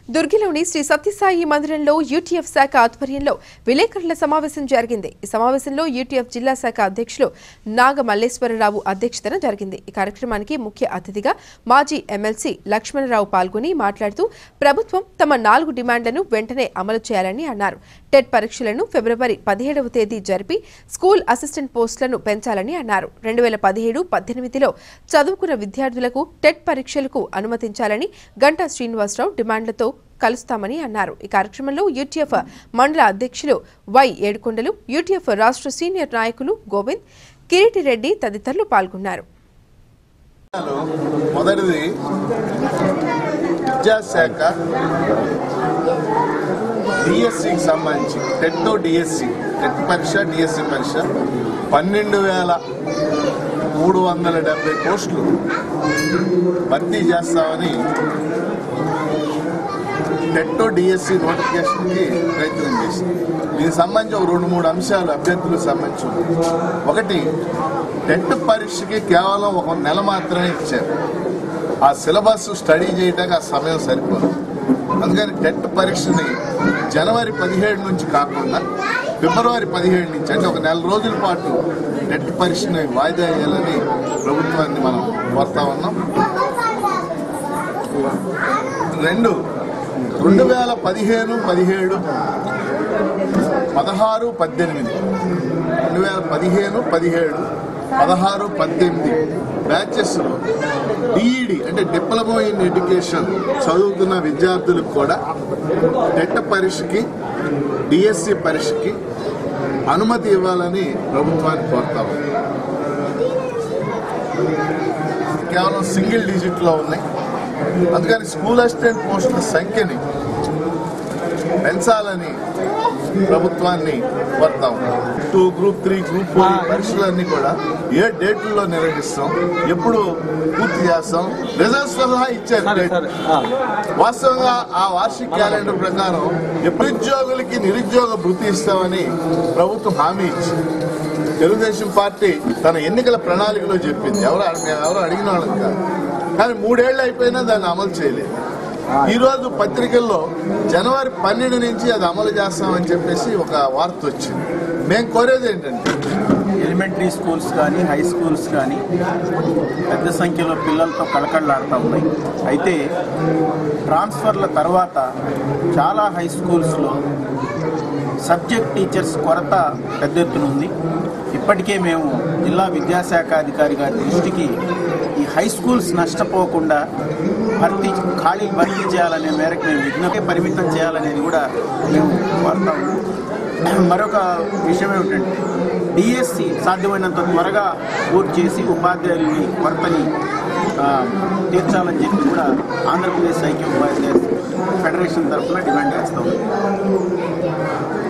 దుర్గిలోని శ్రీ సత్యసాయి మందిరంలో యూటీఎఫ్ శాఖ ఆధ్వర్యంలో విలేకరుల సమావేశం జరిగింది. ఈ సమావేశంలో యూటీఎఫ్ జిల్లా శాఖ అధ్యక్షులు నాగ మల్లేశ్వరరావు అధ్యక్షతన జరిగింది. ఈ కార్యక్రమానికి ముఖ్య అతిథిగా మాజీ ఎమ్మెల్సీ లక్ష్మణరావు పాల్గొని మాట్లాడుతూ ప్రభుత్వం తమ 4 డిమాండ్లను వెంటనే అమలు చేయాలని అన్నారు. టెట్ పరీక్షలను ఫిబ్రవరి 17వ తేదీ జరిపి స్కూల్ అసిస్టెంట్ పోస్టులను పెంచాలని అన్నారు. 2017-18లో చదువుకున్న విద్యార్థులకు టెట్ పరీక్షలకు అనుమతించాలని గంటా శ్రీనివాసరావు డిమాండ్లతో కలుస్తామని అన్నారు. ఈ కార్యక్రమంలో యూటీఎఫ్ మండల అధ్యక్షులు వై ఏడుకొండలు, యూటీఎఫ్ రాష్ట్ర సీనియర్ నాయకులు గోవింద్, కిరీటిరెడ్డి తదితరులు పాల్గొన్నారు. మొదటిది విద్యాశాఖ డిఎస్సికి సంబంధించి టెట్ పరీక్ష డిఎస్సి పరీక్ష 12,370 పోస్టులు భర్తీ చేస్తామని టెట్ డిఎస్సి నోటిఫికేషన్కి ప్రయత్నం చేసింది. దీనికి సంబంధించి ఒక 2-3 అంశాలు అభ్యర్థులకు సంబంధించి. ఒకటి, టెట్ పరీక్షకి కేవలం 1 నెల మాత్రమే ఇచ్చారు. ఆ సిలబస్ స్టడీ చేయడానికి ఆ సమయం సరిపోదు. అందుకని టెట్ పరీక్షని జనవరి 17 నుంచి కాకుండా ఫిబ్రవరి 17 నుంచి, అంటే 1 నెల రోజుల పాటు టెట్ పరీక్షని వాయిదా వేయాలని ప్రభుత్వాన్ని మనం కోరుతా ఉన్నాం. 2, 2015-17, 16-18, 2015-17, 16-18 బ్యాచెస్లో డిఈడి అంటే డిప్లొమా ఇన్ ఎడ్యుకేషన్ చదువుతున్న విద్యార్థులకు కూడా టెట్ పరీక్షకి డిఎస్సి పరీక్షకి అనుమతి ఇవ్వాలని ప్రభుత్వాన్ని కోరుతాము. కేవలం సింగిల్ డిజిట్లో ఉన్నాయి. అందుకని స్కూల్ అసిస్టెంట్ పోస్టుల సంఖ్యని పెంచాలని ప్రభుత్వాన్ని కోరుతాం. గ్రూప్ 3, గ్రూప్ 4 పరీక్షలన్నీ కూడా ఏ డేట్లలో నిర్వహిస్తాం, ఎప్పుడు పూర్తి చేస్తాం, రిజల్ట్స్ సహా ఇచ్చారు డేట్. వాస్తవంగా ఆ వార్షిక క్యాలెండర్ ప్రకారం నిరుద్యోగులకి నిరుద్యోగ భృతి ఇస్తామని ప్రభుత్వం హామీ ఇచ్చి తెలుగుదేశం పార్టీ తన ఎన్నికల ప్రణాళికలో చెప్పింది. ఎవరు అడిగిన వాళ్ళకి కాదు. కానీ 3 ఏళ్ళు అయిపోయినా దాన్ని అమలు చేయలేదు. ఈరోజు పత్రికల్లో జనవరి 12 నుంచి అది అమలు చేస్తామని చెప్పేసి ఒక వార్త వచ్చింది. మేము కోరేది ఏంటంటే, ఎలిమెంటరీ స్కూల్స్ కానీ హై స్కూల్స్ కానీ పెద్ద సంఖ్యలో పిల్లలతో కళకళలాడుతూ ఉన్నాయి. అయితే ట్రాన్స్ఫర్ల తర్వాత చాలా హై స్కూల్స్లో సబ్జెక్ట్ టీచర్స్ కొరత పెద్ద ఎత్తున ఉంది. ఇప్పటికే మేము జిల్లా విద్యాశాఖ అధికారి గారి దృష్టికి ఈ హై స్కూల్స్ నష్టపోకుండా ఖాళీలు భర్తీ చేయాలనే మేరకు మేము విజ్ఞప్తి పరిమితం చేయాలనేది కూడా మేము కోరుతాము. మరొక విషయం ఏమిటంటే, డిఎస్సి సాధ్యమైనంత త్వరగా పూర్తి చేసి ఉపాధ్యాయులని కొరతని తీర్చాలని చెప్పి కూడా ఆంధ్రప్రదేశ్ ఐక్య ఉపాధ్యాయ ఫెడరేషన్ తరఫున డిమాండ్ చేస్తాము.